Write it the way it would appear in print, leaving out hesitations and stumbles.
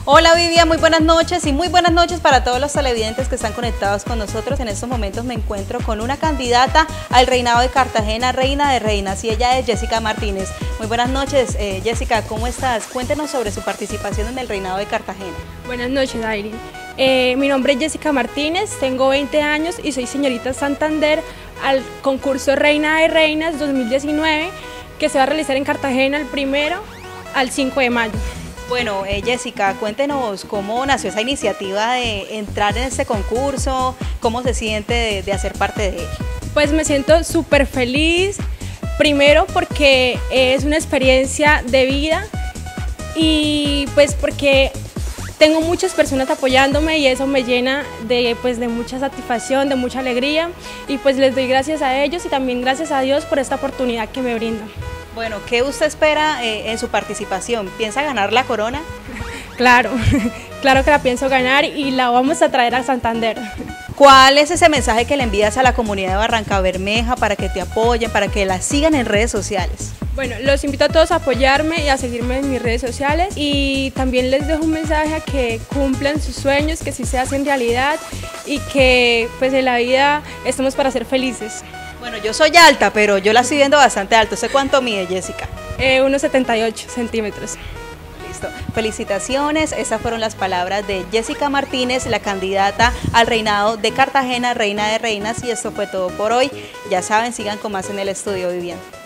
Hola Vivian, muy buenas noches y muy buenas noches para todos los televidentes que están conectados con nosotros. En estos momentos me encuentro con una candidata al reinado de Cartagena, reina de reinas, y ella es Jessica Martínez. Muy buenas noches, Jessica, ¿cómo estás? Cuéntenos sobre su participación en el reinado de Cartagena. Buenas noches, Aileen. Mi nombre es Jessica Martínez, tengo 20 años y soy señorita Santander al concurso Reina de Reinas 2019 que se va a realizar en Cartagena el 1 al 5 de mayo. Bueno, Jessica, cuéntenos cómo nació esa iniciativa de entrar en este concurso, cómo se siente de hacer parte de él. Pues me siento súper feliz, primero porque es una experiencia de vida y pues porque tengo muchas personas apoyándome y eso me llena de mucha satisfacción, de mucha alegría, y pues les doy gracias a ellos y también gracias a Dios por esta oportunidad que me brindan. Bueno, ¿qué usted espera en su participación? ¿Piensa ganar la corona? Claro, claro que la pienso ganar y la vamos a traer a Santander. ¿Cuál es ese mensaje que le envías a la comunidad de Barrancabermeja para que te apoyen, para que la sigan en redes sociales? Bueno, los invito a todos a apoyarme y a seguirme en mis redes sociales, y también les dejo un mensaje a que cumplan sus sueños, que sí se hacen realidad y que pues en la vida estamos para ser felices. Bueno, yo soy alta, pero yo la estoy viendo bastante alta. ¿Usted cuánto mide, Jessica? 1,78 centímetros. Listo. Felicitaciones. Esas fueron las palabras de Jessica Martínez, la candidata al reinado de Cartagena, reina de reinas. Y esto fue todo por hoy. Ya saben, sigan con más en el estudio, Vivian.